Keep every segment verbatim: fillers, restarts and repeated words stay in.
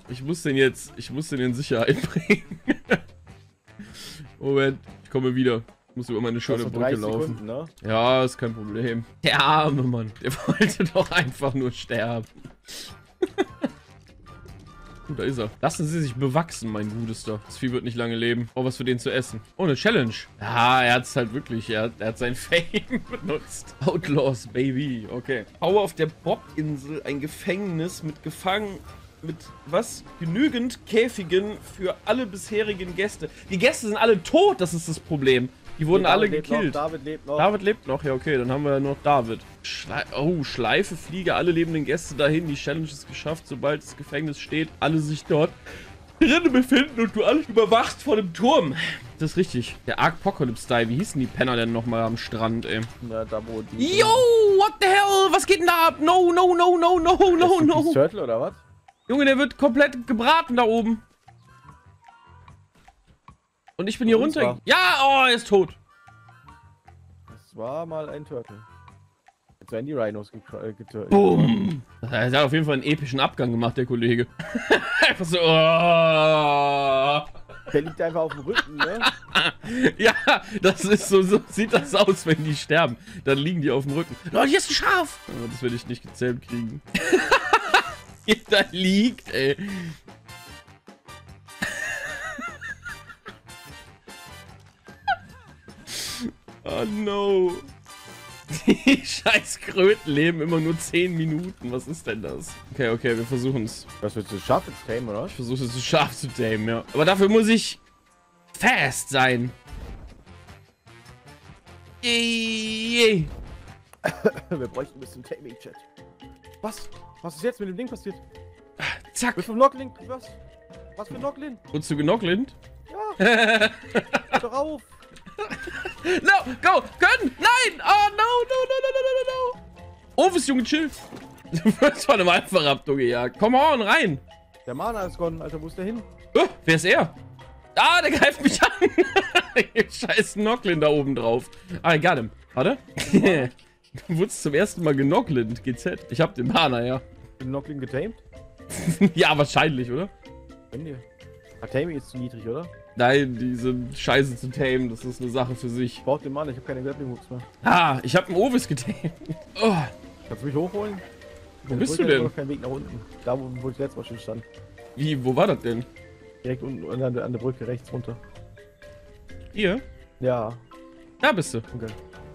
Ich muss den jetzt, ich muss den in Sicherheit bringen. Moment, ich komme wieder. Ich muss über meine schöne Brücke laufen. Sekunden, ne? Ja, ist kein Problem. Der arme Mann, der wollte doch einfach nur sterben. Gut, da ist er. Lassen Sie sich bewachsen, mein Gutester. Das Vieh wird nicht lange leben. Oh, was für den zu essen. Oh, eine Challenge. Ja, er hat es halt wirklich. Er, er hat sein Fame benutzt. Outlaws, Baby. Okay. Baue auf der Bob-Insel ein Gefängnis mit Gefangen... mit was? Genügend Käfigen für alle bisherigen Gäste. Die Gäste sind alle tot, das ist das Problem. Die wurden Nee, alle David gekillt. lebt noch, David lebt noch. David lebt noch, ja okay, dann haben wir ja noch David. Schle oh, Schleife, Fliege, alle lebenden Gäste dahin. Die Challenge ist geschafft, sobald das Gefängnis steht. Alle sich dort drinnen befinden und du alles überwachst vor dem Turm. Das ist richtig. Der Ark-Pocalypse-Style, wie hießen die Penner denn nochmal am Strand, ey? Na, da wo die... Yo, what the hell? Was geht denn da ab? No, no, no, no, no, no, Ist das no. Turtle oder was? Junge, der wird komplett gebraten da oben. Und ich bin hier runter. war? Ja, oh, er ist tot. Das war mal ein Turtle. Jetzt werden die Rhinos getötet. Boom. Er hat auf jeden Fall einen epischen Abgang gemacht, der Kollege. Einfach so. Oh. Der liegt einfach auf dem Rücken, ne? Ja, das ist so, so sieht das aus, wenn die sterben. Dann liegen die auf dem Rücken. Oh, hier ist ein Schaf. Oh, das werde ich nicht gezähmt kriegen. Hier da liegt, ey. Oh no. Die scheiß Kröten leben immer nur zehn Minuten. Was ist denn das? Okay, okay, wir versuchen es. Was willst du, Schaf zu tamen, oder? Ich versuche es so scharf zu tamen, ja. Aber dafür muss ich fast sein. Yay. Wir bräuchten ein bisschen Taming-Chat. Was? Was ist jetzt mit dem Ding passiert? Zack. Bist du Noglin? Was? Was für Noglin? Wurdest du genocklind? Ja. Hör doch auf. No, go, gönn! Nein! Oh, no, no, no, no, no, no, no. Ovis, Junge, chill. Du wirst von einem Alpha-Raptor gejagt. Komm on, rein. Der Mana ist gone, Alter. Wo ist der hin? Oh, wer ist er? Ah, der greift mich an. Scheiß Nocklin da oben drauf. Ah, I got him. Warte. Du wurdest zum ersten Mal genocklind, G Z. Ich hab den Mana, ja. Den Noglin getamed? Ja, wahrscheinlich, oder? Wenn dir. Aber Taming ist zu niedrig, oder? Nein, die sind scheiße zu tamen. Das ist eine Sache für sich. Ich brauch den Mana, ich habe keine Grappling-Hooks mehr. Ah, ich hab einen Ovis getamed. Oh. Kannst du mich hochholen? Wo bist du denn? Noch keinen Weg nach unten. Da, wo, wo ich letztes Mal schon stand. Wie, wo war das denn? Direkt unten an der, an der Brücke rechts runter. Hier? Ja. Da bist du. Okay.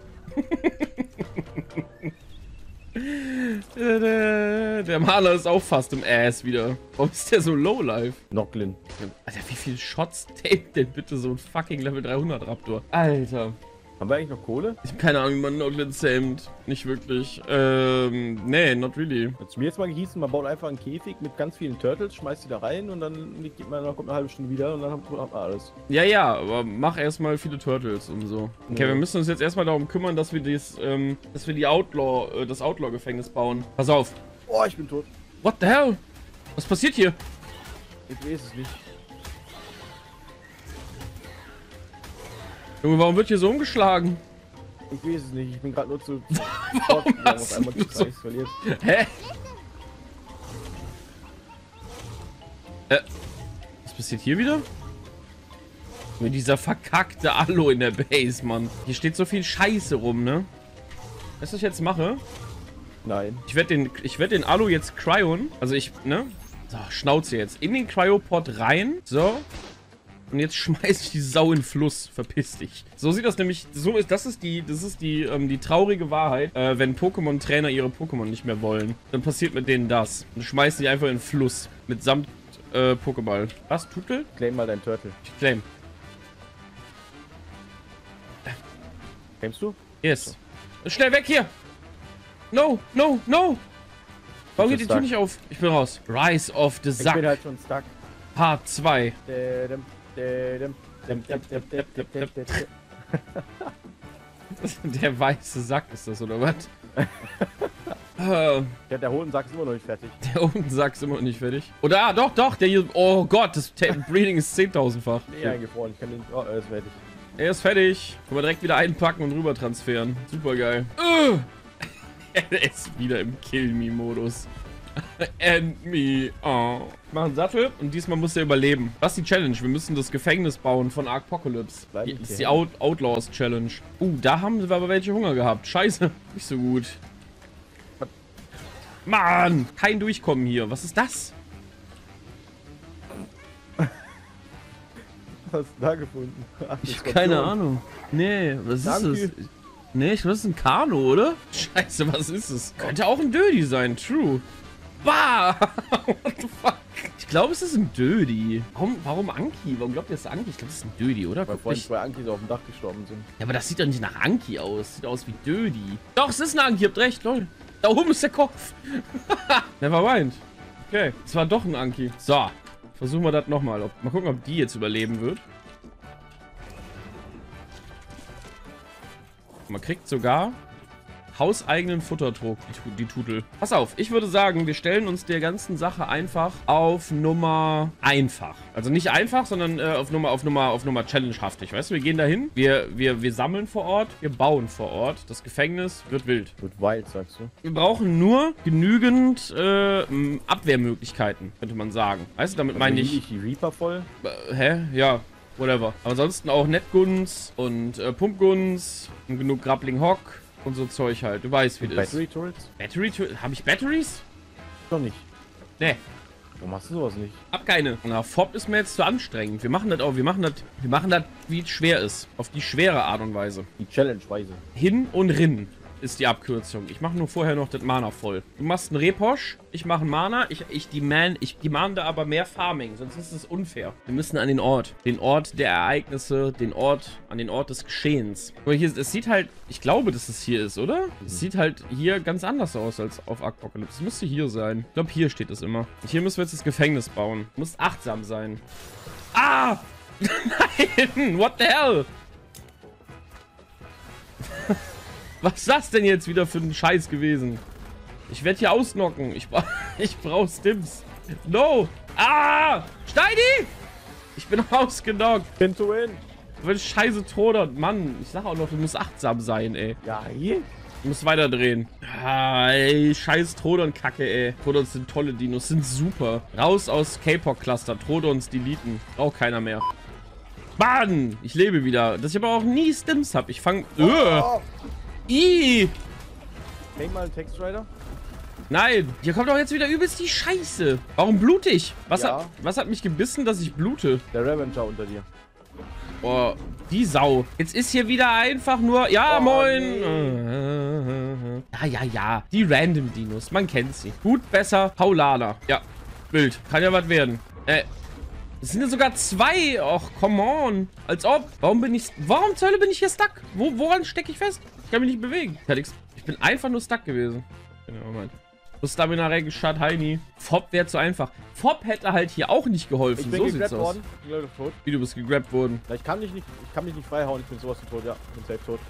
der, der, der Maler ist auch fast im Ass wieder. Warum ist der so low life? Noglin. Alter, wie viele Shots taped denn bitte so ein fucking Level dreihundert Raptor? Alter. Haben wir eigentlich noch Kohle? Ich habe keine Ahnung, wie man Noglin tamed. Nicht wirklich. Ähm, nee, not really. Hat mir jetzt mal gehießen, man baut einfach einen Käfig mit ganz vielen Turtles, schmeißt die da rein und dann geht man, dann kommt eine halbe Stunde wieder und dann haben wir alles. Ja, ja, aber mach erstmal viele Turtles und so. Okay, Ja. wir müssen uns jetzt erstmal darum kümmern, dass wir das, ähm, dass wir die Outlaw, äh, das Outlaw-Gefängnis bauen. Pass auf. Oh, ich bin tot. What the hell? Was passiert hier? Ich weiß es nicht. Junge, warum wird hier so umgeschlagen? Ich weiß es nicht, ich bin gerade nur zu... Warum auf hast einmal du die so- Kreis verliert. Hä? Äh, was passiert hier wieder? Mit dieser verkackte Alu in der Base, Mann. Hier steht so viel Scheiße rum, ne? Weißt du, was ich jetzt mache? Nein. Ich werde den, ich werd den Alu jetzt cryon. Also ich, ne? So, Schnauze jetzt. In den Cryopod rein. So. Und jetzt schmeiß ich die Sau in den Fluss. Verpiss dich. So sieht das nämlich. So ist, das ist die, das ist die, ähm, die traurige Wahrheit. Äh, wenn Pokémon-Trainer ihre Pokémon nicht mehr wollen, dann passiert mit denen das. Und schmeißen die einfach in den Fluss. Mitsamt äh, Pokéball. Was, Tutel? Claim mal deinen Turtle. Ich claim. Claimst du? Yes. Schnell weg hier! No, no, no! Warum geht die stuck. Tür nicht auf? Ich bin raus. Rise of the Ich Sack. bin halt schon stuck. Part zwei. Dädem, dädem, däm, däm, däm, däm, däm, däm, däm, däm. Der weiße Sack ist das, oder was? äh, Ja, der Hodensack ist immer noch nicht fertig. der unten Sack ist immer noch nicht fertig. Oder, ah, doch, doch, der hier. Oh Gott, das Ta- Breeding ist zehntausendfach. Nee, eingefroren. Ich kann den... Oh, er ist fertig. Er ist fertig. Können wir direkt wieder einpacken und rüber transferieren. Super geil. Uh. Er ist wieder im Kill-Me-Modus. And me. Oh. Ich mach einen Sattel und diesmal muss er überleben. Was ist die Challenge? Wir müssen das Gefängnis bauen von Arcpocalypse. Das ist die Out Outlaws Challenge. Uh, da haben wir aber welche Hunger gehabt. Scheiße. Nicht so gut. Mann! Kein Durchkommen hier. Was ist das? Was hast du da gefunden? Ach, ich hab keine Ahnung. Nee, was Danke. ist das? Nee, ich glaube, das ist ein Kano, oder? Scheiße, was ist es? Könnte auch ein Dödi sein, true. Bah! What the fuck? Ich glaube, es ist ein Dödi. Warum, warum Anki? Warum glaubt ihr, es ist Anki? Ich glaube, es ist ein Dödi, oder? Weil Guck vorhin nicht. zwei Ankis auf dem Dach gestorben sind. Ja, aber das sieht doch nicht nach Anki aus. Sieht aus wie Dödi. Doch, es ist ein Anki, ihr habt recht, lol. Da oben ist der Kopf. Never mind. Okay, es war doch ein Anki. So, versuchen wir das nochmal. Mal gucken, ob die jetzt überleben wird. Man kriegt sogar hauseigenen Futterdruck, die, die Tutel. Pass auf, ich würde sagen, wir stellen uns der ganzen Sache einfach auf Nummer einfach. Also nicht einfach, sondern äh, auf Nummer, auf Nummer, auf Nummer challengehaftig. Weißt du, wir gehen dahin, wir, wir, wir sammeln vor Ort, wir bauen vor Ort. Das Gefängnis wird wild. Wird wild, sagst du? Wir brauchen nur genügend äh, Abwehrmöglichkeiten, könnte man sagen. Weißt du, damit Also meine ich ich... die Reaper voll? Äh, hä? Ja. Whatever. Aber ansonsten auch Netguns und äh, Pumpguns und genug Grappling Hock und so Zeug halt. Du weißt, wie das ist. Battery Turrets? Battery Turrets? Habe ich Batteries? Doch nicht. Nee. Warum machst du sowas nicht? Hab keine. Na, F O B ist mir jetzt zu anstrengend. Wir machen das auch. Wir machen das, wir machen das, wie es schwer ist. Auf die schwere Art und Weise. Die Challenge-Weise. Hin und Rin ist die Abkürzung. Ich mache nur vorher noch das Mana voll. Du machst einen Reposch, ich mache einen Mana, ich, ich demand, ich demande aber mehr Farming, sonst ist es unfair. Wir müssen an den Ort. Den Ort der Ereignisse, den Ort, an den Ort des Geschehens. Aber hier, es sieht halt, ich glaube, dass es hier ist, oder? Mhm. Es sieht halt hier ganz anders aus als auf Arcpocalypse. Es müsste hier sein. Ich glaube, hier steht es immer. Und hier müssen wir jetzt das Gefängnis bauen. Du musst achtsam sein. Ah! Nein! What the hell? Was ist das denn jetzt wieder für ein Scheiß gewesen? Ich werde hier ausnocken. Ich, bra ich brauche Stims. No! Ah! Steini! Ich bin ausgenockt. Pin to win. Du wirst scheiße todert. Mann, ich sag auch noch, du musst achtsam sein, ey. Ja, hier. Du musst weiterdrehen. Ah, ey, scheiß Trodon-Kacke, ey. Trodons sind tolle Dinos, sind super. Raus aus K-Pop-Cluster. Trodons deleten. Braucht keiner mehr. Mann! Ich lebe wieder. Dass ich aber auch nie Stims habe. Ich fange... Oh, oh. Ih! Denk mal einen Textrider. Nein, hier kommt doch jetzt wieder übelst die Scheiße. Warum blute ich? Was, Ja. hat, was hat mich gebissen, dass ich blute? Der Revenger unter dir. Oh, die Sau. Jetzt ist hier wieder einfach nur... Ja, Oh, moin. nee. Ja, ja, ja. Die Random Dinos. Man kennt sie. Gut, besser. Paulana. Ja, wild. Kann ja was werden. Äh, es sind ja sogar zwei. Och, come on. Als ob. Warum bin ich... Warum zur Hölle bin ich hier stuck? Wo, woran stecke ich fest? Ich kann mich nicht bewegen. Ich bin einfach nur stuck gewesen. Genau, Moment. Stamina Regenstadt, Heini. F O B wäre zu einfach. F O B hätte halt hier auch nicht geholfen. Ich bin So sieht's gegrabt aus. worden. Ich bin tot. Wie, du bist gegrabt worden. Na, ich kann mich nicht, ich kann mich nicht freihauen. Ich bin sowas von tot. Ja, ich bin safe tot.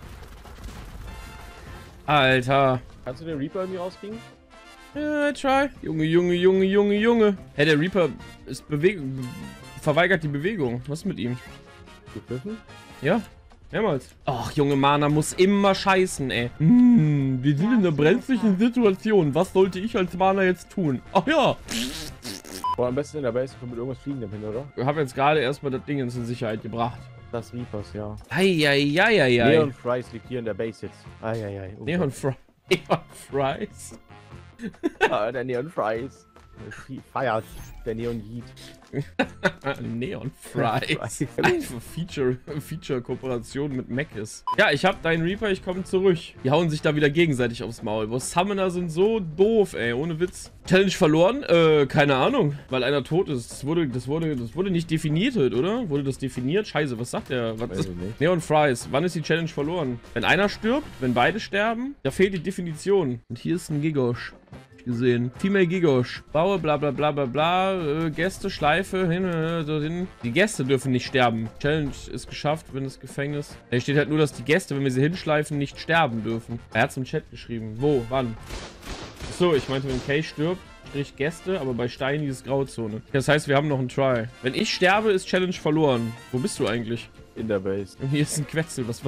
Alter. Kannst du den Reaper irgendwie rauskriegen? Ja, try. Junge, Junge, Junge, Junge, Junge. Hey, der Reaper ist Bewegung. Verweigert die Bewegung. Was ist mit ihm? Gegriffen? Ja. Mehrmals. Ach, junge Mana muss immer scheißen, ey. Hm, wir sind in einer brenzlichen Situation. Was sollte ich als Mana jetzt tun? Ach ja. Boah, am besten in der Base mit irgendwas Fliegendem hin, oder? Ich habe jetzt gerade erstmal das Ding in Sicherheit gebracht. Das Reapers, ja. Eieieiei. Neon Fries liegt hier in der Base jetzt. Eieiei. Oh Neon Fries. Neon Fries. Ah, der Neon Fries. Feiert. Der Neon Yeet. Neon Fries. Einfach Feature, Feature-Kooperation mit Mc's. Ja, ich hab deinen Reaper, ich komme zurück. Die hauen sich da wieder gegenseitig aufs Maul. Boah, Summoner sind so doof, ey. Ohne Witz. Challenge verloren? Äh, keine Ahnung. Weil einer tot ist. Das wurde, das wurde, das wurde nicht definiert, oder? Wurde das definiert? Scheiße, was sagt der? Was ist? Neon Fries. Wann ist die Challenge verloren? Wenn einer stirbt? Wenn beide sterben? Da fehlt die Definition. Und hier ist ein Gigosh. Gesehen. Female Gigosh. Baue, bla bla bla bla bla. Äh, Gäste, Schleife, hin, äh, dorthin. Die Gäste dürfen nicht sterben. Challenge ist geschafft, wenn das Gefängnis. Da steht halt nur, dass die Gäste, wenn wir sie hinschleifen, nicht sterben dürfen. Er hat es im Chat geschrieben. Wo? Wann? Achso, ich meinte, wenn Kay stirbt, Strich Gäste, aber bei Steini ist Grauzone. Das heißt, wir haben noch einen Try. Wenn ich sterbe, ist Challenge verloren. Wo bist du eigentlich? In der Base. Und hier ist ein Quetzel. Was war.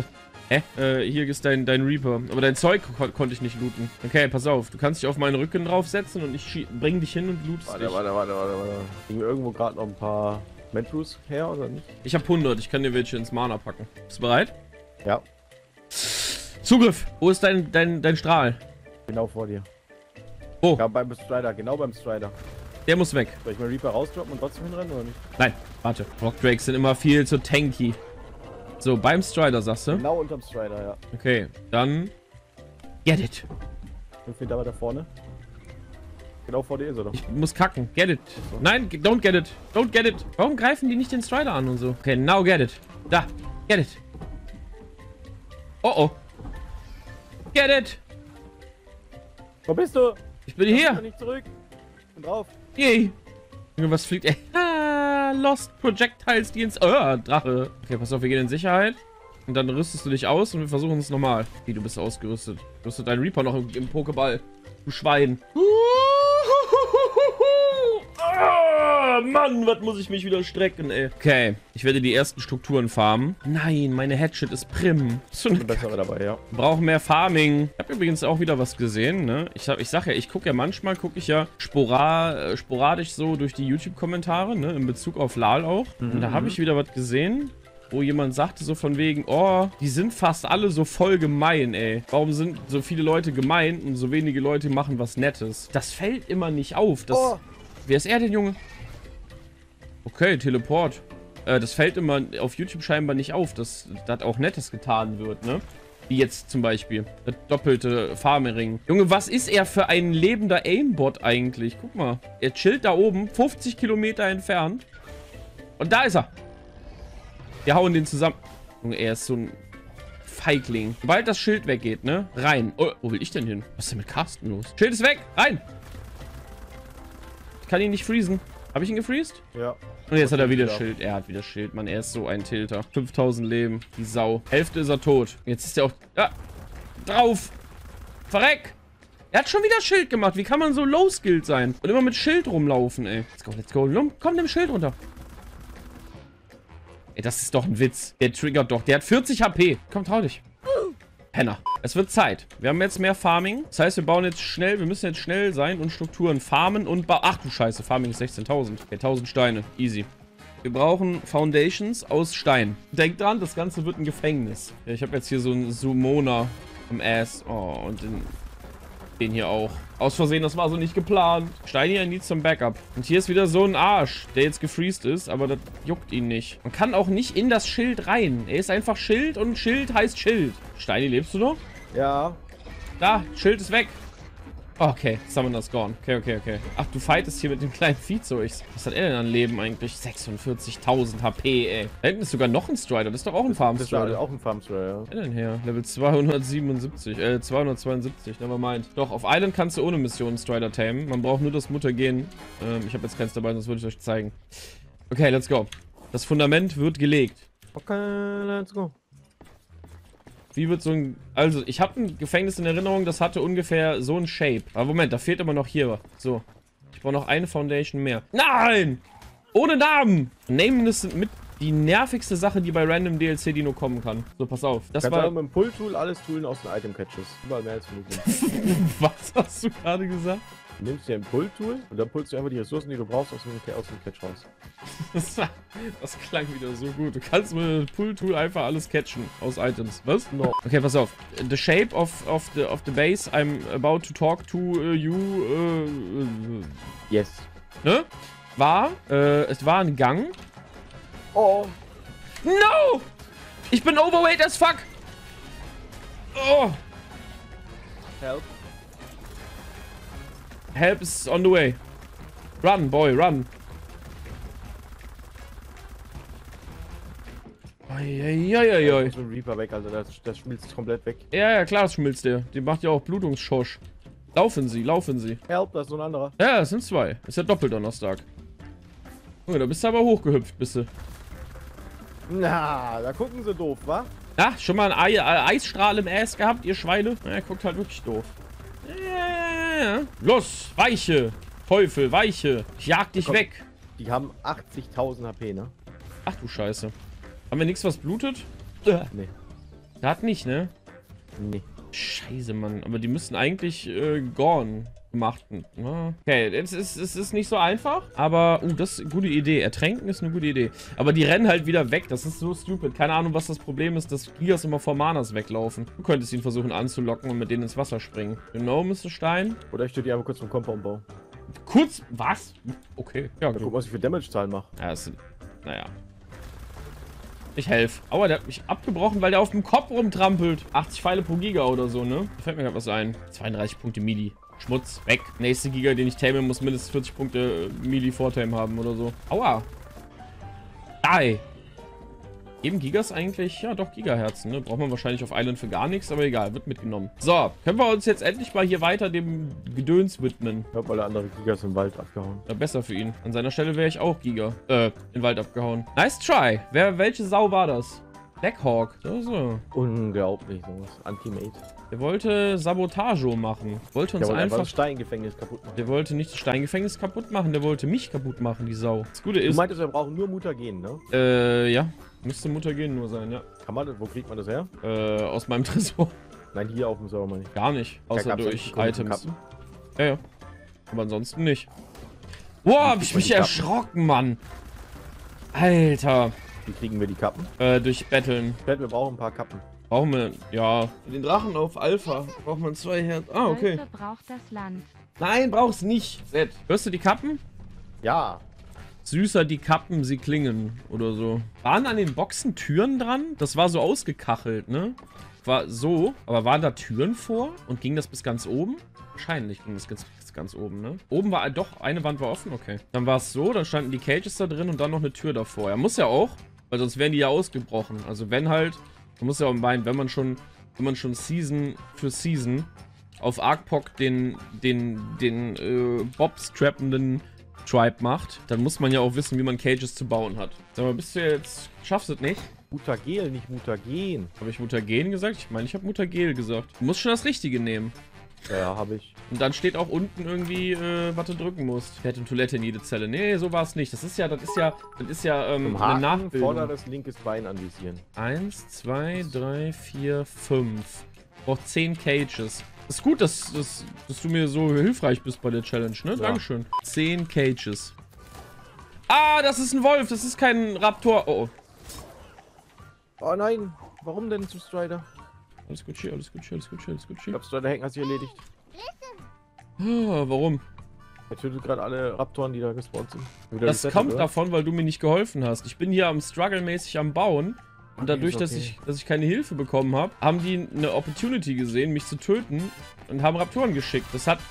Hä? Äh, hier ist dein, dein Reaper. Aber dein Zeug kon konnte ich nicht looten. Okay, pass auf. Du kannst dich auf meinen Rücken draufsetzen und ich bring dich hin und lootest Warte, dich. warte, warte, warte, warte. Liegen irgendwo gerade noch ein paar Mentrus her, oder nicht? Ich habe hundert. Ich kann dir welche ins Mana packen. Bist du bereit? Ja. Zugriff. Wo ist dein, dein, dein Strahl? Genau vor dir. Wo? Ja, beim Strider, genau beim Strider. Der muss weg. Soll ich mal Reaper rausdroppen und trotzdem hinrennen, oder nicht? Nein, warte. Rockdrakes sind immer viel zu tanky. So, beim Strider sagst du? Genau unterm Strider, ja. Okay, dann... Get it. fünf Meter weiter vorne. Genau vor dir ist er doch. Ich muss kacken. Get it. Nein, don't get it. Don't get it. Warum greifen die nicht den Strider an und so? Okay, now get it. Da. Get it. Oh oh. Get it. Wo bist du? Ich bin Komm hier. nicht zurück. Bin drauf. Yay. Junge, was fliegt? Ey. Ah, Lost Projectiles, die ins... Oh, Drache. Okay, pass auf, wir gehen in Sicherheit. Und dann rüstest du dich aus und wir versuchen es nochmal. Wie, du bist ausgerüstet. Du rüstet deinen Reaper noch im, im Pokéball. Du Schwein. Ah, Mann, was muss ich mich wieder strecken, ey. Okay, ich werde die ersten Strukturen farmen. Nein, meine Hatchet ist prim. So eine Bin bessere dabei, ja. Wir brauchen mehr Farming. Ich habe übrigens auch wieder was gesehen, ne? Ich, hab, ich sag ja, ich gucke ja manchmal, gucke ich ja spora, äh, sporadisch so durch die YouTube-Kommentare, ne? In Bezug auf Lal auch. Mhm. Und da habe ich wieder was gesehen, wo jemand sagte so von wegen, oh, die sind fast alle so voll gemein, ey. Warum sind so viele Leute gemein und so wenige Leute machen was Nettes? Das fällt immer nicht auf. Das, Oh. Wer ist er denn, Junge? Okay, Teleport. Äh, das fällt immer auf YouTube scheinbar nicht auf, dass das auch Nettes getan wird, ne? Wie jetzt zum Beispiel. Das doppelte Farming. Junge, was ist er für ein lebender Aimbot eigentlich? Guck mal. Er chillt da oben, fünfzig Kilometer entfernt. Und da ist er. Wir hauen den zusammen. Junge, er ist so ein Feigling. Sobald das Schild weggeht, ne? Rein. Oh, wo will ich denn hin? Was ist denn mit Carsten los? Schild ist weg. Rein. Ich kann ihn nicht freezen. Habe ich ihn gefreezed? Ja. Und jetzt hat er wieder Schild. Er hat wieder Schild, Mann. Er ist so ein Tilter. fünftausend Leben. Die Sau. Hälfte ist er tot. Jetzt ist er auch... Ah, drauf. Verreck. Er hat schon wieder Schild gemacht. Wie kann man so low-skilled sein? Und immer mit Schild rumlaufen, ey. Let's go, let's go. Komm, nimm Schild runter. Ey, das ist doch ein Witz. Der triggert doch. Der hat vierzig H P. Komm, trau dich. Penner. Es wird Zeit. Wir haben jetzt mehr Farming. Das heißt, wir bauen jetzt schnell. Wir müssen jetzt schnell sein und Strukturen farmen und bauen. Ach du Scheiße. Farming ist sechzehntausend. Okay, tausend Steine. Easy. Wir brauchen Foundations aus Stein. Denkt dran, das Ganze wird ein Gefängnis. Ja, ich habe jetzt hier so einen Summoner am Ass. Oh, und den, den hier auch. Aus Versehen, das war so nicht geplant. Steini, er needs zum Backup. Und hier ist wieder so ein Arsch, der jetzt gefreezed ist, aber das juckt ihn nicht. Man kann auch nicht in das Schild rein. Er ist einfach Schild und Schild heißt Schild. Steini, lebst du noch? Ja. Da, Schild ist weg. Okay, Summoner's gone. Okay, okay, okay. Ach, du fightest hier mit dem kleinen Viehzeugs. Was hat er denn an Leben eigentlich? sechsundvierzigtausend H P, ey. Da hinten ist sogar noch ein Strider. Das ist doch auch ein Farm-Strider. Das ist auch ein Farm-Strider, ja. Was ist denn her? Level zweihundertsiebenundsiebzig, äh, zweihundertzweiundsiebzig, nevermind. Doch, auf Island kannst du ohne Mission Strider tamen. Man braucht nur das Mutagen. Ähm, ich habe jetzt keins dabei, sonst würde ich euch zeigen. Okay, let's go. Das Fundament wird gelegt. Okay, let's go. Wie wird so ein... Also, ich habe ein Gefängnis in Erinnerung, das hatte ungefähr so ein Shape. Aber Moment, da fehlt immer noch hier. So. Ich brauche noch eine Foundation mehr. Nein! Ohne Namen! Namen ist mit die nervigste Sache, die bei Random D L C, die nur kommen kann. So, pass auf. Das Kannst war... auch mit dem Pull-Tool alles toolen aus den Item-Catches. Überall mehr als genug. Was hast du gerade gesagt? Du nimmst dir ein Pull-Tool und dann pullst du einfach die Ressourcen, die du brauchst, aus dem, aus dem Catch raus. Das, das klang wieder so gut. Du kannst mit Pull-Tool einfach alles catchen aus Items. Was? No. Okay, pass auf. The shape of, of, the, of the base I'm about to talk to uh, you, uh, uh, Yes. ne? War, äh, es war ein Gang. Oh. No! Ich bin overweight as fuck! Oh! Help. Help is on the way. Run, boy, run. Eieieiei. So ein Reaper weg, also das, das schmilzt komplett weg. Ja, ja, klar, das schmilzt der. Die macht ja auch Blutungsschosch. Laufen Sie, laufen Sie. Help, das ist so ein anderer. Ja, es sind zwei. Ist ja Doppeldonnerstag. Junge, da bist du aber hochgehüpft, bist du. Na, da gucken sie doof, wa? Ja, schon mal einen Ei äh, Eisstrahl im Ass gehabt, ihr Schweine? Ja, er guckt halt wirklich doof. Ja, ja, ja. Los, weiche. Teufel, weiche. Ich jag dich Komm. weg. Die haben achtzigtausend H P, ne? Ach du Scheiße. Haben wir nichts, was blutet? Nee. Gerade nicht, ne? Nee. Scheiße, Mann. Aber die müssten eigentlich äh, Gorn gemacht. Ja. Okay, es ist, es ist nicht so einfach, aber, uh, das ist eine gute Idee. Ertränken ist eine gute Idee. Aber die rennen halt wieder weg. Das ist so stupid. Keine Ahnung, was das Problem ist, dass Gigas immer vor Manas weglaufen. Du könntest ihn versuchen anzulocken und mit denen ins Wasser springen. Genau, Mister Stein. Oder ich stelle die einfach kurz vom Compound bauen. Kurz, was? Okay, ja, Ja, guck, was ich für Damage-Zahlen mache. Ja, das sind, naja. Ich helfe. Aua, der hat mich abgebrochen, weil der auf dem Kopf rumtrampelt. achtzig Pfeile pro Giga oder so, ne? Da fällt mir gerade was ein. zweiunddreißig Punkte Mili. Schmutz, weg. Nächste Giga, den ich tame, muss mindestens vierzig Punkte Mili Vortame haben oder so. Aua. Die. Geben Gigas eigentlich? Ja, doch, Gigaherzen, ne? Braucht man wahrscheinlich auf Island für gar nichts, aber egal, wird mitgenommen. So, können wir uns jetzt endlich mal hier weiter dem Gedöns widmen. Ich habe alle anderen Gigas im Wald abgehauen. Ja, besser für ihn. An seiner Stelle wäre ich auch Giga. Äh, in den Wald abgehauen. Nice try. Wer, welche Sau war das? Blackhawk. So, so. Unglaublich, sowas. Anti-Mate. Der wollte Sabotage machen. Wollte uns Der wollte einfach... das Steingefängnis kaputt machen. Der wollte nicht das Steingefängnis kaputt machen, der wollte mich kaputt machen, die Sau. Das Gute ist... Du meintest, wir brauchen nur Mutagen, ne? Äh, ja. Müsste Mutagen nur sein, ja. Kann man das? Wo kriegt man das her? Äh, aus meinem Tresor. Nein, hier auf dem Server meine ich. Gar nicht. Außer gab's durch ja Items. Kappen? Ja, ja. Aber ansonsten nicht. Boah, hab Wie ich kriegt man mich die Kappen? erschrocken, Mann. Alter. Wie kriegen wir die Kappen? Äh, durch Betteln. Ich wette, wir brauchen ein paar Kappen. Brauchen wir, ja. Für den Drachen auf Alpha braucht man zwei Herzen. Ah, okay. Wölfe braucht das Land. Nein, brauchst nicht. Set. Hörst du die Kappen? Ja. Süßer die Kappen, sie klingen. Oder so. Waren an den Boxen Türen dran? Das war so ausgekachelt, ne? War so. Aber waren da Türen vor? Und ging das bis ganz oben? Wahrscheinlich ging das ganz, bis ganz oben, ne? Oben war doch, eine Wand war offen, okay. Dann war es so, dann standen die Cages da drin und dann noch eine Tür davor. Ja, muss ja auch, weil sonst wären die ja ausgebrochen. Also wenn halt, man muss ja auch meinen, wenn man schon, wenn man schon Season für Season auf Arkpok den, den, den äh, Bob-strappenden Tribe macht, dann muss man ja auch wissen, wie man Cages zu bauen hat. Sag mal, bist du jetzt, schaffst du es nicht? Mutagel, nicht Mutagen. Habe ich Mutagen gesagt? Ich meine, ich habe Mutagel gesagt. Du musst schon das Richtige nehmen. Ja, ja, habe ich. Und dann steht auch unten irgendwie, äh, was du drücken musst. Der hat eine Toilette in jede Zelle. Nee, so war es nicht. Das ist ja, das ist ja, das ist ja, ähm, Im eine Haken Nachbildung. vorderes linkes Bein anvisieren. Eins, zwei, drei, vier, fünf. Braucht zehn Cages. Ist gut, dass, dass, dass du mir so hilfreich bist bei der Challenge, ne? Ja. Dankeschön. Zehn Cages. Ah, das ist ein Wolf. Das ist kein Raptor. Oh, oh. Oh nein, warum denn zu Strider? Alles gut, hier, alles gut, hier, alles gut, hier, alles gut, Ich hier. glaube, Strider Hacken hat sich erledigt. Ah, warum? Er tötet gerade alle Raptoren, die da gespawnt sind. Wieder Das resettet, kommt oder? davon, weil du mir nicht geholfen hast. Ich bin hier am Struggle-mäßig am Bauen. Und Okay, dadurch, ist dass, okay. ich, dass ich keine Hilfe bekommen habe, haben die eine Opportunity gesehen, mich zu töten. Und haben Raptoren geschickt. Das hat...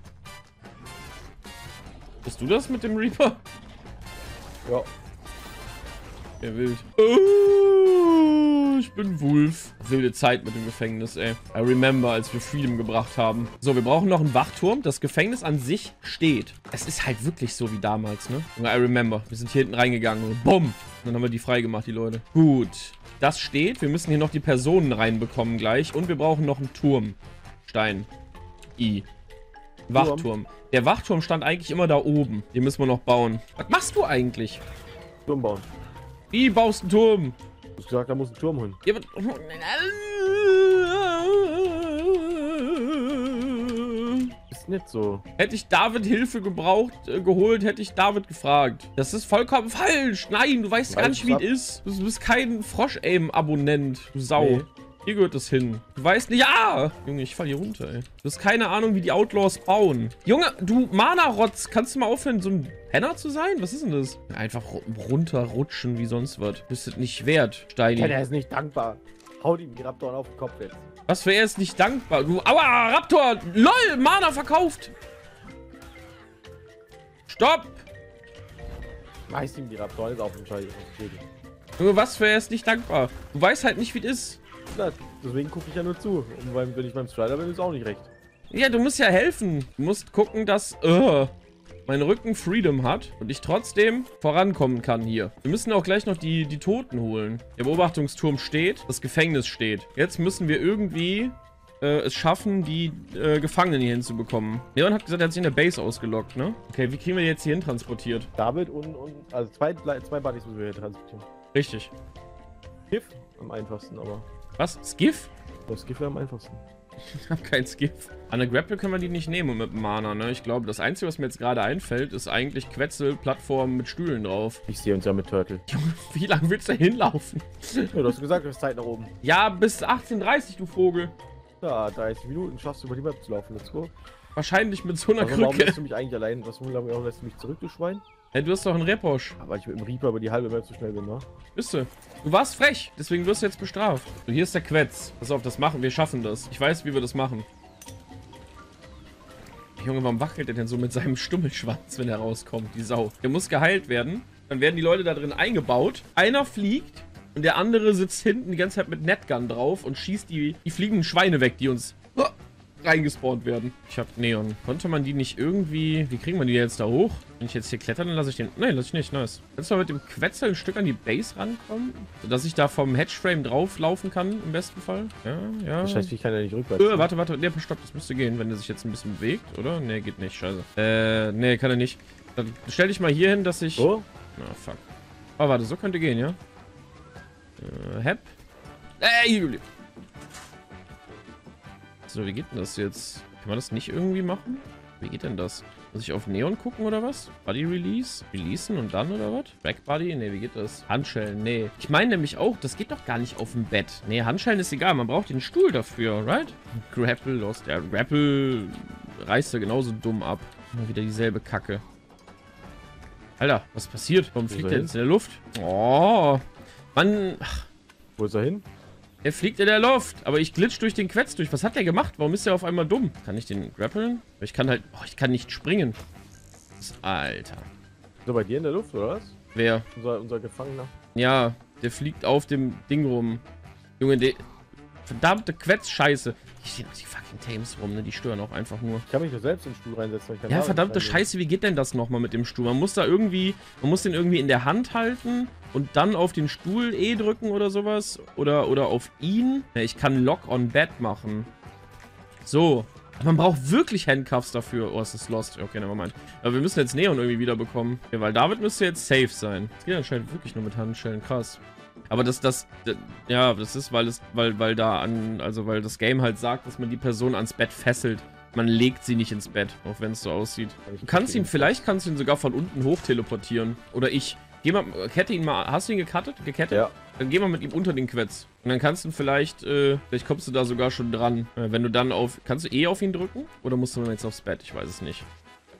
Bist du das mit dem Reaper? Ja. Ja, wild. Oh, ich bin Wolf. Wilde Zeit mit dem Gefängnis, ey. I remember, als wir Freedom gebracht haben. So, wir brauchen noch einen Wachturm. Das Gefängnis an sich steht. Es ist halt wirklich so wie damals, ne? I remember. Wir sind hier hinten reingegangen und bumm. Und dann haben wir die freigemacht, die Leute. Gut. Das steht. Wir müssen hier noch die Personen reinbekommen gleich. Und wir brauchen noch einen Turm. Stein. I. Wachturm. Der Wachturm stand eigentlich immer da oben. Den müssen wir noch bauen. Was machst du eigentlich? Turm bauen. Wie baust du einen Turm? Du hast gesagt, da muss ein Turm hin. Ja, aber... Ist nicht so. Hätte ich David Hilfe gebraucht, äh, geholt, hätte ich David gefragt. Das ist vollkommen falsch. Nein, du weißt Weiß gar nicht, wie ich es ist. Du bist kein Frosch-Aim-Abonnent, du Sau. Nee. Hier gehört das hin. Du weißt nicht... Ja! Junge, ich fall hier runter, ey. Du hast keine Ahnung, wie die Outlaws bauen. Junge, du Mana-Rotz, kannst du mal aufhören, so ein Penner zu sein? Was ist denn das? Einfach ru- runterrutschen wie sonst was. Bist du nicht wert, Steini. Ja, der ist nicht dankbar. Hau ihm die Raptoren auf den Kopf jetzt. Was für er ist nicht dankbar. Du, aua, Raptor! LOL, Mana verkauft! Stopp! Schmeiß ihm die Raptoren jetzt auf den Scheiß. Junge, was für er ist nicht dankbar. Du weißt halt nicht, wie es ist. Na, deswegen gucke ich ja nur zu. Und beim, wenn ich beim Strider bin, ist auch nicht recht. Ja, du musst ja helfen. Du musst gucken, dass uh, mein Rücken Freedom hat und ich trotzdem vorankommen kann hier. Wir müssen auch gleich noch die, die Toten holen. Der Beobachtungsturm steht, das Gefängnis steht. Jetzt müssen wir irgendwie äh, es schaffen, die äh, Gefangenen hier hinzubekommen. Leon hat gesagt, er hat sich in der Base ausgelockt, ne? Okay, wie kriegen wir die jetzt hier hin transportiert? David und, und also zwei, zwei Buddies müssen wir hier transportieren. Richtig. Hiff am einfachsten, aber. Was? Skiff? Das Gift wäre am einfachsten. Ich habe kein Skiff. An der Grapple können wir die nicht nehmen mit dem Mana, ne? Ich glaube, das Einzige, was mir jetzt gerade einfällt, ist eigentlich Quetzel-Plattformen mit Stühlen drauf. Ich sehe uns ja mit Turtle. Junge, wie lange willst du da hinlaufen? Ja, du hast gesagt, du hast Zeit nach oben. Ja, bis achtzehn Uhr dreißig, du Vogel. Ja, dreißig Minuten schaffst du über die Map zu laufen. Let's go. Wahrscheinlich mit so einer Also, warum Krücke. lässt du mich eigentlich allein? Was warum lässt du mich zurück, du Schwein? Hey, du hast doch einen Reposch. Aber ich mit dem Reaper über die halbe Map so schnell bin, ne? Bist du? Du warst frech, deswegen wirst du jetzt bestraft. So, hier ist der Quetz. Pass auf, das machen wir. Schaffen das. Ich weiß, wie wir das machen. Junge, warum wackelt er denn so mit seinem Stummelschwanz, wenn er rauskommt? Die Sau. Der muss geheilt werden. Dann werden die Leute da drin eingebaut. Einer fliegt und der andere sitzt hinten die ganze Zeit mit Netgun drauf und schießt die, die fliegenden Schweine weg, die uns oh, reingespawnt werden. Ich habe Neon. Konnte man die nicht irgendwie... Wie kriegen wir die jetzt da hoch? Wenn ich jetzt hier kletter, dann lasse ich den... Nein, lasse ich nicht. Nice. Kannst du mal mit dem Quetzel ein Stück an die Base rankommen? Sodass ich da vom Hedgeframe drauf laufen kann, im besten Fall. Ja, ja. Das heißt, ich kann ja nicht rückwärts. Äh, warte, warte. Ne, stopp. Das müsste gehen, wenn er sich jetzt ein bisschen bewegt, oder? Ne, geht nicht. Scheiße. Äh, ne, kann er nicht. Dann stell dich mal hier hin, dass ich... Oh? Na, fuck. Oh, warte. So könnte gehen, ja? Äh, Hep. Äh, Juli. So, wie geht denn das jetzt? Kann man das nicht irgendwie machen? Wie geht denn das? Muss ich auf Neon gucken oder was? Body Release? Releasen und dann oder was? Back Body? Ne, wie geht das? Handschellen? Nee. Ich meine nämlich auch, das geht doch gar nicht auf dem Bett. Ne, Handschellen ist egal. Man braucht den Stuhl dafür, right? Grapple lost. Der Grapple reißt ja genauso dumm ab. Immer wieder dieselbe Kacke. Alter, was passiert? Warum fliegt der jetzt in der Luft? Oh. Mann. Ach. Wo ist er hin? Er fliegt in der Luft, aber ich glitsch durch den Quetz durch. Was hat der gemacht? Warum ist er auf einmal dumm? Kann ich den grappeln? Ich kann halt... Oh, ich kann nicht springen. Alter. So, bei dir in der Luft, oder was? Wer? Unser, unser Gefangener. Ja, der fliegt auf dem Ding rum. Junge, der... Verdammte Quetz-Scheiße. Hier stehen auch die fucking Tames rum, ne? Die stören auch einfach nur. Ich kann mich doch selbst in den Stuhl reinsetzen. Ich kann Ja, da verdammte reingehen. Scheiße, wie geht denn das nochmal mit dem Stuhl? Man muss da irgendwie... Man muss den irgendwie in der Hand halten und dann auf den Stuhl E drücken oder sowas. Oder, oder auf ihn. Ja, ich kann Lock on Bed machen. So. Man braucht wirklich Handcuffs dafür. Oh, es ist lost. Okay, nevermind. Aber wir müssen jetzt Neon irgendwie wiederbekommen. Ja, weil David müsste jetzt safe sein. Das geht anscheinend wirklich nur mit Handschellen. Krass. Aber das, das, das, ja, das ist, weil es, weil, weil da an, also weil das Game halt sagt, dass man die Person ans Bett fesselt. Man legt sie nicht ins Bett, auch wenn es so aussieht. Du kannst ihn, vielleicht kannst du ihn sogar von unten hoch teleportieren. Oder ich. Geh mal, kette ihn mal, hast du ihn gecuttet? Gekettet? Ja. Dann geh mal mit ihm unter den Quetz. Und dann kannst du ihn vielleicht, äh, vielleicht kommst du da sogar schon dran. Äh, wenn du dann auf, kannst du eh auf ihn drücken? Oder musst du dann jetzt aufs Bett? Ich weiß es nicht.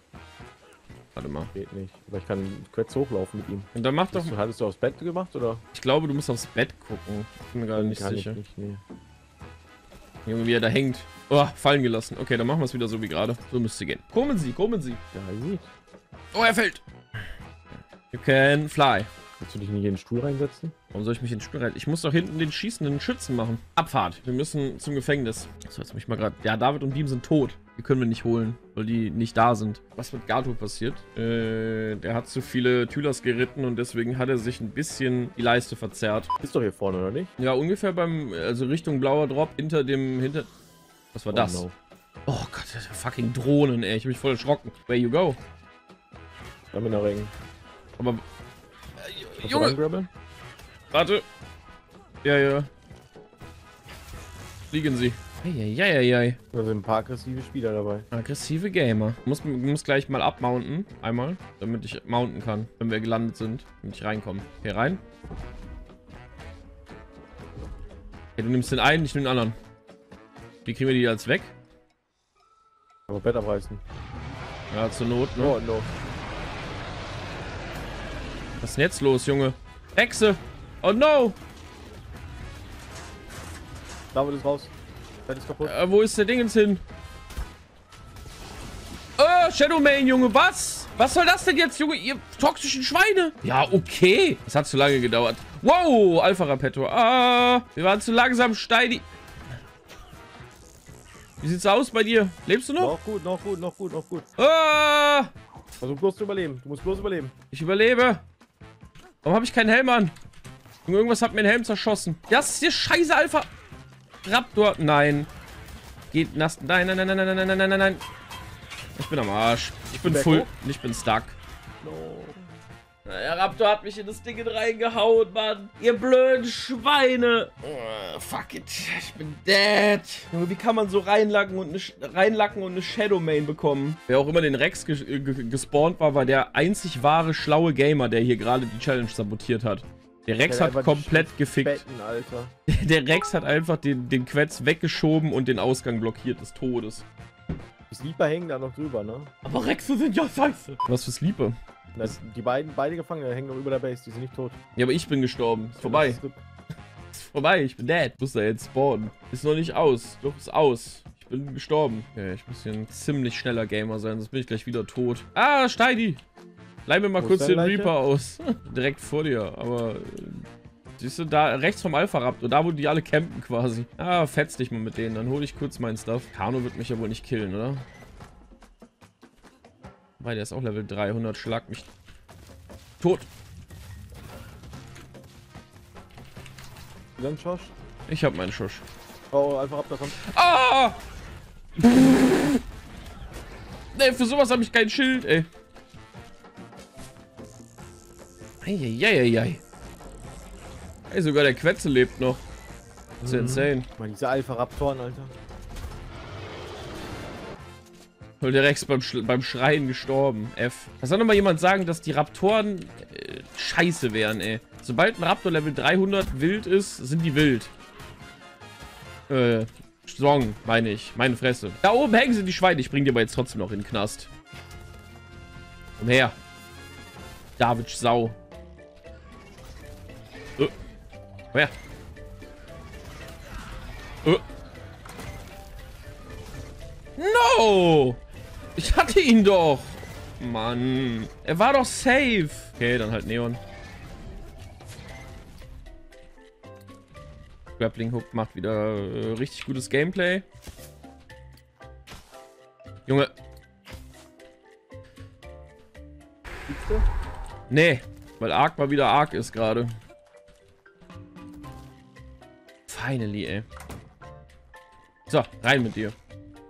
Warte mal. Geht nicht. Aber ich kann Quetz hochlaufen mit ihm. Und dann mach doch, Hast du, hattest du aufs Bett gemacht, oder? ich glaube, du musst aufs Bett gucken. Ich bin mir gerade nicht Kann sicher. Ich nicht, nee. Junge, wie er da hängt. Oh, fallen gelassen. Okay, dann machen wir es wieder so wie gerade. So müsste gehen. Kommen Sie, kommen Sie. Ja, easy. Oh, er fällt. You can fly. Willst du dich nicht in den Stuhl reinsetzen? Warum soll ich mich in den Stuhl rein? Ich muss doch hinten den schießenden Schützen machen. Abfahrt. Wir müssen zum Gefängnis. So, jetzt mich mal gerade... Ja, David und Beam sind tot. Die können wir nicht holen, weil die nicht da sind. Was mit Gato passiert? Äh, der hat zu viele Tülas geritten und deswegen hat er sich ein bisschen die Leiste verzerrt. Ist doch hier vorne, oder nicht? Ja, ungefähr beim... Also Richtung blauer Drop hinter dem... hinter... Was war Oh, das? no. Oh Gott, das sind fucking Drohnen, ey. Ich hab mich voll erschrocken. Where you go? Stamina-Ring. Aber... Äh, Kannst du Junge! rangrabbeln? Warte. Ja, ja. Fliegen sie. Eieieiei. Da sind ein paar aggressive Spieler dabei. Aggressive Gamer. Muss, muss gleich mal abmounten. Einmal. Damit ich mounten kann. Wenn wir gelandet sind. Damit ich reinkomme. Hier rein. Okay, du nimmst den einen, ich nehme den anderen. Wie kriegen wir die jetzt weg? Aber Bett abreißen. Ja, zur Not, ne? Oh, no. Was ist denn jetzt los, Junge? Hexe! Oh no! David ist raus. Bett ist kaputt. Äh, wo ist der Dingens hin? Oh, Shadowmane, Junge, was? Was soll das denn jetzt, Junge? Ihr toxischen Schweine? Ja, okay. Das hat zu lange gedauert. Wow, Alpha Rapetto. Ah, wir waren zu langsam, Steini. Wie sieht's aus bei dir? Lebst du noch? Noch gut, noch gut, noch gut, noch gut. Ah, Versuch bloß zu überleben. Du musst bloß überleben. ich überlebe. Warum habe ich keinen Helm an? Junge, irgendwas hat mir den Helm zerschossen. Das ist hier scheiße, Alpha Raptor. Nein. Geht nass. Nein, nein, nein, nein, nein, nein, nein, nein, nein. Ich bin am Arsch. Ich bin Berg full. hoch? Ich bin stuck. No. Der Raptor hat mich in das Ding reingehauen, Mann. Ihr blöden Schweine. Oh, fuck it. Ich bin dead. Junge, wie kann man so reinlacken und eine, reinlacken und eine Shadow Main bekommen? Wer auch immer den Rex ges gespawnt war, war der einzig wahre schlaue Gamer, der hier gerade die Challenge sabotiert hat. Der Rex hat komplett gefickt. Betten, Alter. Der Rex hat einfach den, den Quetz weggeschoben und den Ausgang blockiert des Todes. Die Sleeper hängen da noch drüber, ne? Aber Rexe sind ja scheiße. Was für Sleeper? Das, die beiden, beide Gefangene hängen noch über der Base, die sind nicht tot. Ja, aber ich bin gestorben. Ist vorbei. Ist vorbei, ich bin dead. Muss da jetzt spawnen. Ist noch nicht aus. Doch, ist aus. Ich bin gestorben. Okay, ich muss hier ein ziemlich schneller Gamer sein, sonst bin ich gleich wieder tot. Ah, Steini! Leih mir mal Wo kurz den Leiche? Reaper aus. Direkt vor dir, aber... Äh, siehst du, da rechts vom Alpha-Raptor, da wo die alle campen quasi. Ah, fetz dich mal mit denen, dann hole ich kurz meinen Stuff. Kano wird mich ja wohl nicht killen, oder? Weil der ist auch Level dreihundert, schlag mich tot. Dann Schosch. Ich hab meinen Schusch. Oh, einfach ab davon. Ah! Ne, für sowas habe ich kein Schild, ey. Eieieiei. Ey, sogar der Quetze lebt noch. Das ist ja insane. Mal diese Alpha-Raptoren, Alter. Und der Rex beim, Sch beim Schreien gestorben. F. Da soll noch mal jemand sagen, dass die Raptoren äh, scheiße wären, ey. Sobald ein Raptor Level dreihundert wild ist, sind die wild. Äh, Song, meine ich. Meine Fresse. Da oben hängen sie die Schweine. Ich bring die aber jetzt trotzdem noch in den Knast. Komm her. David Sau. Äh. Komm her. Äh. No! Ich hatte ihn doch. Mann. Er war doch safe. Okay, dann halt Neon. Grappling Hook macht wieder äh, richtig gutes Gameplay. Junge. Nee, weil Ark mal wieder Ark ist gerade. Finally, ey. So, rein mit dir.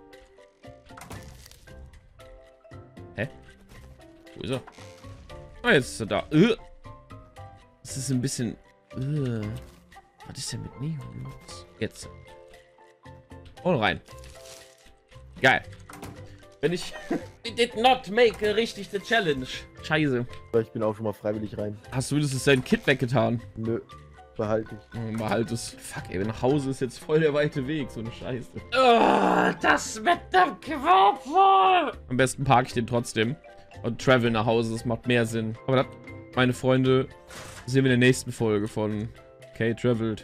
Hä? Wo ist er? Ah, jetzt ist er da. Uh. Das ist ein bisschen... Uh. Was ist denn mit Neon los? Jetzt. Und rein. Geil. Wenn ich... We did not make a richtig the challenge. Scheiße. Ich bin auch schon mal freiwillig rein. Hast du wenigstens sein Kit weggetan? Nö. Behalte ich. Behalt es. Fuck, ey, nach Hause ist jetzt voll der weite Weg. So eine Scheiße. Oh, das mit dem Quapfel. Am besten parke ich den trotzdem. Und travel nach Hause. Das macht mehr Sinn. Aber das, meine Freunde, sehen wir in der nächsten Folge von Okay Traveled.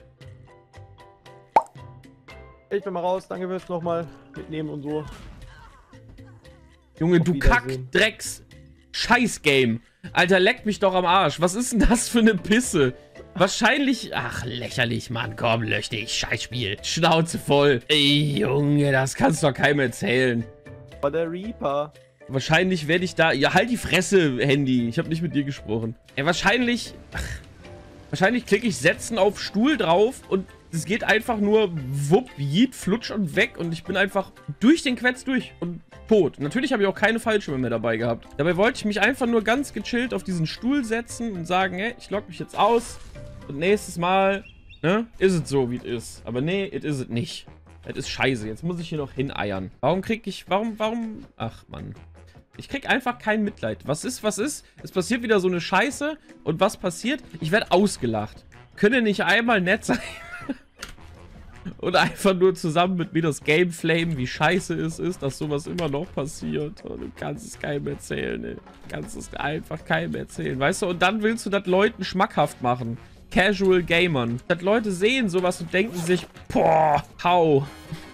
Ich bin mal raus. Danke fürs nochmal mitnehmen und so. Junge, Auf du Wiedersehen. Kack-Drecks. Scheiß-Game. Alter, leck mich doch am Arsch. Was ist denn das für eine Pisse? Wahrscheinlich... Ach, lächerlich, Mann. Komm, lösch dich. Scheißspiel. Schnauze voll. Ey, Junge, das kannst du doch keinem erzählen. War der Reaper. Wahrscheinlich werde ich da... Ja, halt die Fresse, Handy. Ich habe nicht mit dir gesprochen. Ja, wahrscheinlich... Ach, wahrscheinlich klicke ich Setzen auf Stuhl drauf und es geht einfach nur wupp, jeet, flutsch und weg und ich bin einfach durch den Quetz durch und tot. Natürlich habe ich auch keine Fallschirme mehr dabei gehabt. Dabei wollte ich mich einfach nur ganz gechillt auf diesen Stuhl setzen und sagen, hey, ich logge mich jetzt aus und nächstes Mal, ne, ist es so, wie es ist. Aber nee, it is it nicht. Das ist scheiße. Jetzt muss ich hier noch hineiern. Warum krieg ich, warum, warum, ach, Mann. Ich krieg einfach kein Mitleid. Was ist, was ist? Es passiert wieder so eine Scheiße. Und was passiert? Ich werde ausgelacht. Könnt ihr nicht einmal nett sein? Und einfach nur zusammen mit mir das Game flamen, wie scheiße es ist, dass sowas immer noch passiert. Und du kannst es keinem erzählen, ey. Du kannst es einfach keinem erzählen, weißt du? Und dann willst du das Leuten schmackhaft machen. Casual Gamern. Dass Leute sehen sowas und denken sich, boah, hau.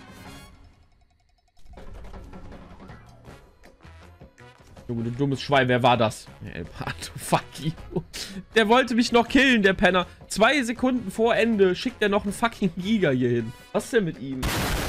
Du dummes Schwein, wer war das? El Pato, fuck you. Der wollte mich noch killen, der Penner. Zwei Sekunden vor Ende schickt er noch einen fucking Giga hier hin. Was ist denn mit ihm?